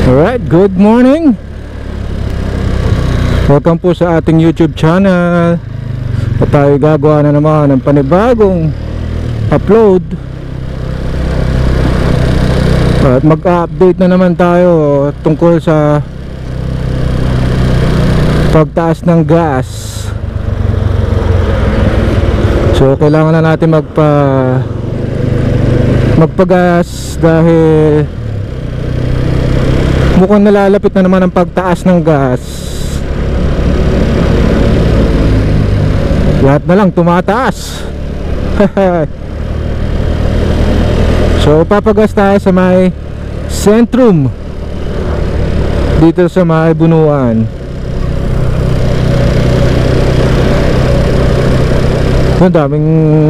Alright, good morning. Welcome po sa ating YouTube channel. At tayo gagawa na naman ng panibagong upload. At mag-update na naman tayo tungkol sa pagtaas ng gas. So kailangan na natin magpagas dahil mukhang nalalapit na naman ang pagtaas ng gas. Lahat na lang tumataas. So papagas tayo sa may Sentrum dito sa may Bunuan. Ang daming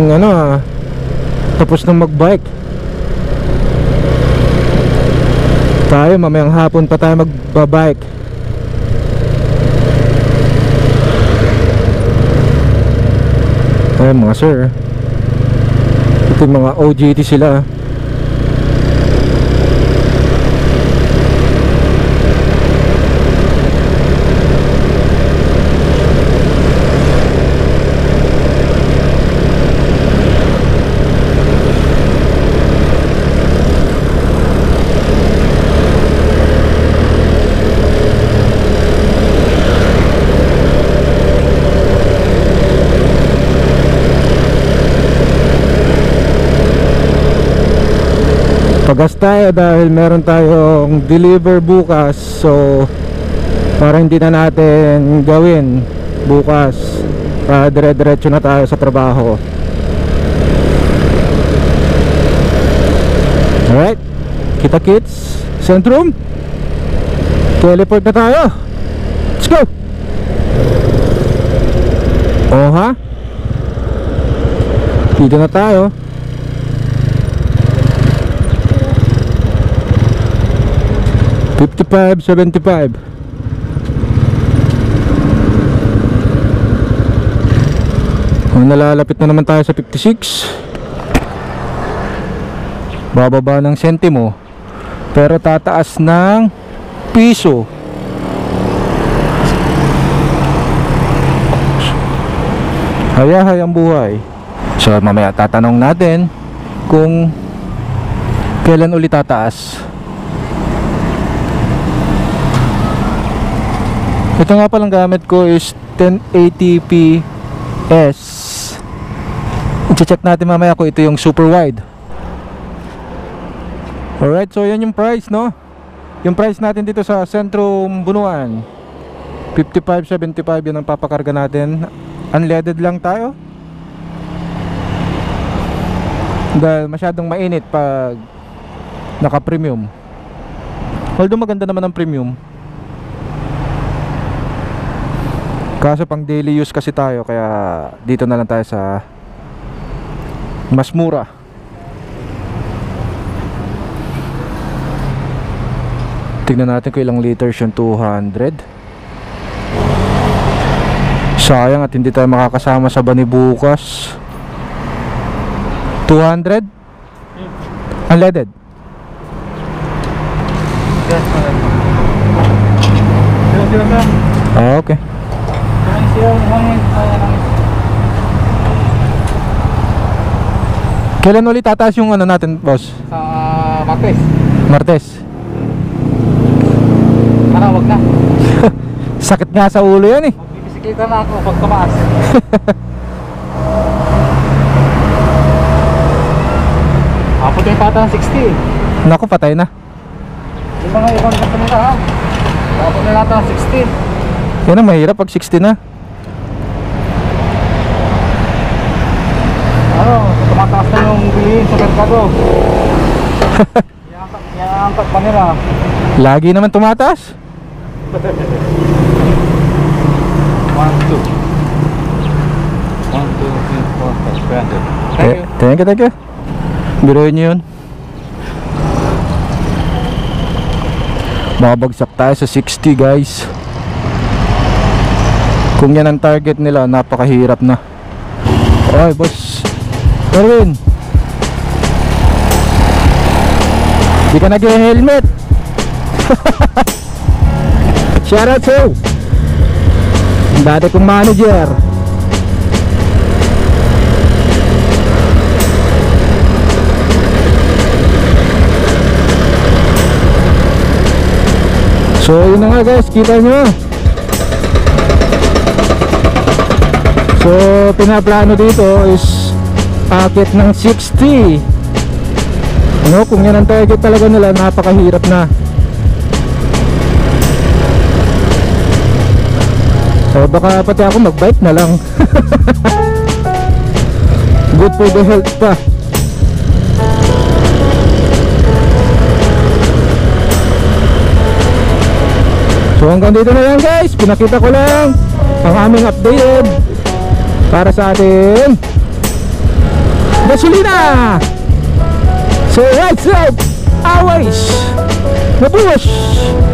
tapos nang magbike. Tayo mamayang hapon pa tayo magbabike. Ay mga sir, ito yung mga OJT sila. Pagas tayo dahil meron tayong deliver bukas. So para hindi na natin gawin bukas, para dire-diretso na tayo sa trabaho. Alright, kita kits Sentrum, teleport na tayo. Let's go. Oh ha, dito na tayo. $55.75. Nalalapit na naman tayo sa 56. Bababa ng sentimo, pero tataas ng piso. Hayahay ang buhay. So mamaya tatanong natin kung kailan ulit tataas. Ito nga palang gamit ko is 1080p S. I-check natin mamaya kung ito yung super wide. Alright, so yan yung price, no? Yung price natin dito sa Sentrum Bunuan, $55.75 yun ang papakarga natin. Unleaded lang tayo dahil masyadong mainit pag naka-premium. Although maganda naman ang premium, kaso pang daily use kasi tayo, kaya dito na lang tayo sa mas mura. Tignan natin kung ilang liters yung 200. Sayang at hindi tayo makakasama sa bani bukas. 200? Unleaded? Okay. Kailan ulit tataas yung natin, boss? Sa Martes. Martes? Parang wag na. Sakit nga sa ulo yan eh. Magbibisikleta na ako pag tumaas. Apot yung pata ng 60. Naku, patay na. Yung mga ibang kasa nila ha, apot na nata ng 60. Yan ang mahirap pag 60 na. Tumataas na yung bilihin sa merkado. Iangkat pa nila. Lagi naman tumataas. 1, 2 3, 4, 5, 300. Thank you. Biruin nyo yun. Mabagsak tayo sa 60 guys. Kung yan ang target nila, napakahirap na. Alright boss Erwin, di ka nag-helmet. Shout out to dati kong manager. So yun na nga guys, kita nyo. So pinaplano dito is akit ng 60. Ano, kung yan ang target talaga nila, napakahirap na. So baka pati ako magbike na lang. Good for the health pa. So hanggang dito na lang guys, pinakita ko lang ang aming updated para sa ating gasolina. So what's up? Always mabuhay!